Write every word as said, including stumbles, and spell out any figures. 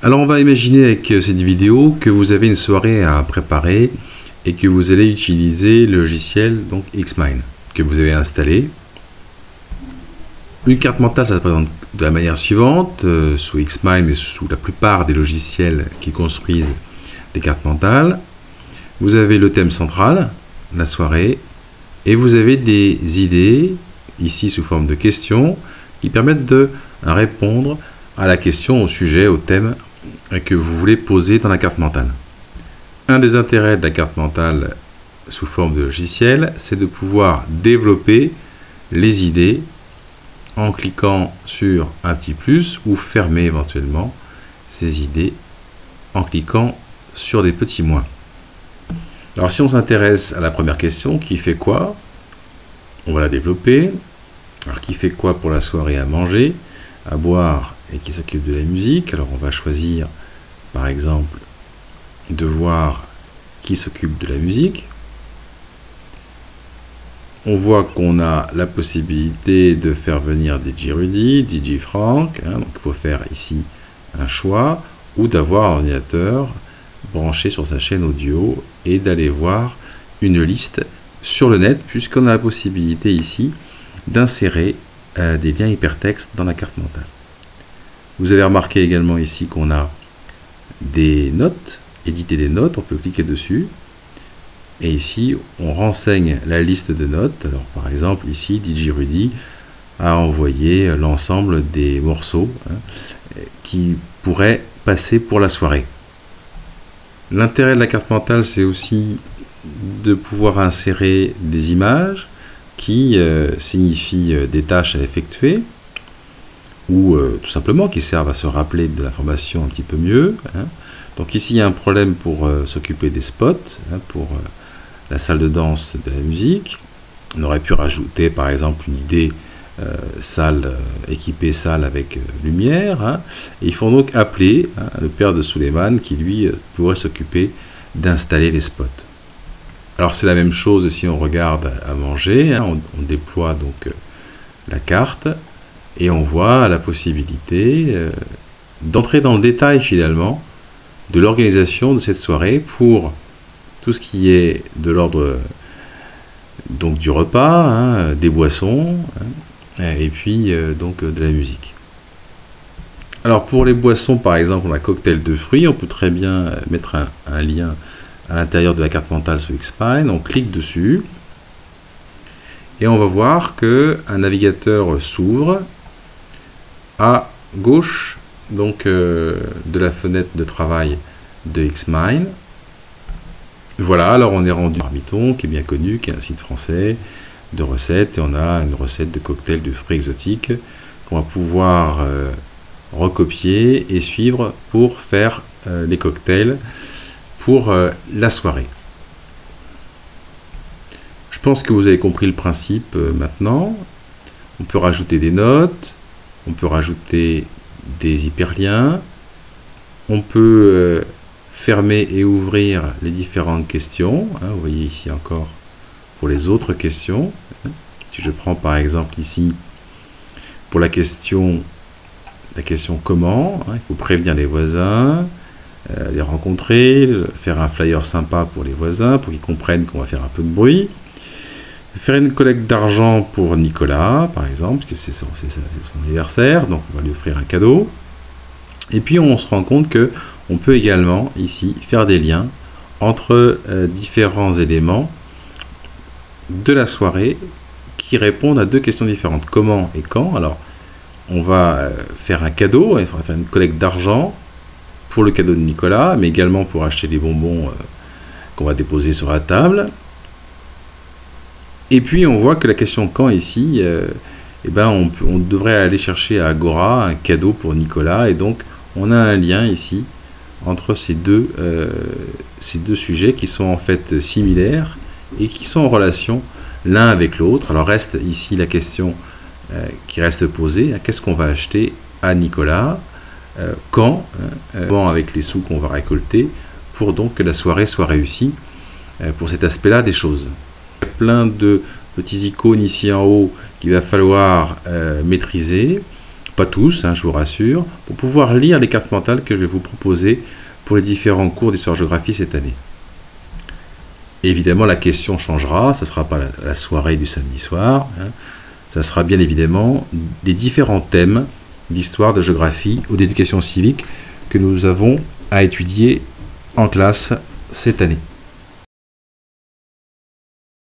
Alors on va imaginer avec cette vidéo que vous avez une soirée à préparer et que vous allez utiliser le logiciel donc Xmind que vous avez installé. Une carte mentale, ça se présente de la manière suivante, euh, sous Xmind, mais sous la plupart des logiciels qui construisent des cartes mentales. Vous avez le thème central, la soirée, et vous avez des idées, ici sous forme de questions, qui permettent de répondre à la question, au sujet, au thème que vous voulez poser dans la carte mentale. Un des intérêts de la carte mentale sous forme de logiciel, c'est de pouvoir développer les idées en cliquant sur un petit plus ou fermer éventuellement ces idées en cliquant sur des petits moins. Alors si on s'intéresse à la première question, qui fait quoi? On va la développer. Alors qui fait quoi pour la soirée? À manger, à boire et qui s'occupe de la musique? Alors on va choisir par exemple de voir qui s'occupe de la musique. On voit qu'on a la possibilité de faire venir D J Rudy, D J Frank, hein, donc il faut faire ici un choix, ou d'avoir un ordinateur branché sur sa chaîne audio et d'aller voir une liste sur le net, puisqu'on a la possibilité ici d'insérer euh, des liens hypertextes dans la carte mentale. Vous avez remarqué également ici qu'on a des notes, éditer des notes, on peut cliquer dessus. Et ici, on renseigne la liste de notes. Alors, par exemple, ici, D J Rudy a envoyé l'ensemble des morceaux hein, qui pourraient passer pour la soirée. L'intérêt de la carte mentale, c'est aussi de pouvoir insérer des images qui euh, signifient des tâches à effectuer ou euh, tout simplement qui servent à se rappeler de l'information un petit peu mieux. Hein. Donc ici, il y a un problème pour euh, s'occuper des spots, hein, pour euh, la salle de danse de la musique. On aurait pu rajouter par exemple une idée euh, salle, euh, équipée salle avec euh, lumière. Hein. Et ils font donc appeler hein, le père de Suleiman qui lui euh, pourrait s'occuper d'installer les spots. Alors c'est la même chose si on regarde à manger. Hein. On, on déploie donc euh, la carte et on voit la possibilité euh, d'entrer dans le détail finalement de l'organisation de cette soirée pour tout ce qui est de l'ordre donc du repas, hein, des boissons, hein, et puis euh, donc de la musique. Alors pour les boissons, par exemple, on a cocktail de fruits, on peut très bien mettre un, un lien à l'intérieur de la carte mentale sur Xmind, on clique dessus, et on va voir que un navigateur s'ouvre à gauche donc euh, de la fenêtre de travail de Xmind. Voilà, alors on est rendu à Marmiton, qui est bien connu, qui est un site français de recettes, et on a une recette de cocktail de fruits exotiques qu'on va pouvoir euh, recopier et suivre pour faire euh, les cocktails pour euh, la soirée. Je pense que vous avez compris le principe euh, maintenant. On peut rajouter des notes, on peut rajouter des hyperliens, on peut euh, fermer et ouvrir les différentes questions. Hein, vous voyez ici encore pour les autres questions. Si je prends par exemple ici pour la question, la question comment, hein, il faut prévenir les voisins, euh, les rencontrer, faire un flyer sympa pour les voisins pour qu'ils comprennent qu'on va faire un peu de bruit. Faire une collecte d'argent pour Nicolas, par exemple, parce que c'est son, c'est son anniversaire, donc on va lui offrir un cadeau. Et puis on se rend compte que on peut également ici faire des liens entre euh, différents éléments de la soirée qui répondent à deux questions différentes. Comment et quand? Alors on va euh, faire un cadeau, il faudra faire une collecte d'argent pour le cadeau de Nicolas, mais également pour acheter les bonbons euh, qu'on va déposer sur la table. Et puis on voit que la question quand ici, euh, eh ben on, peut, on devrait aller chercher à Agora un cadeau pour Nicolas, et donc on a un lien ici entre ces deux, euh, ces deux sujets qui sont en fait similaires et qui sont en relation l'un avec l'autre. Alors reste ici la question euh, qui reste posée, hein, qu'est-ce qu'on va acheter à Nicolas, euh, quand, hein, euh, avec les sous qu'on va récolter, pour donc que la soirée soit réussie euh, pour cet aspect-là des choses. Il y a plein de petits icônes ici en haut qu'il va falloir euh, maîtriser pas tous, hein, je vous rassure, pour pouvoir lire les cartes mentales que je vais vous proposer pour les différents cours d'histoire-géographie cette année. Et évidemment, la question changera, ce ne sera pas la, la soirée du samedi soir, hein, ça sera bien évidemment des différents thèmes d'histoire, de géographie ou d'éducation civique que nous avons à étudier en classe cette année.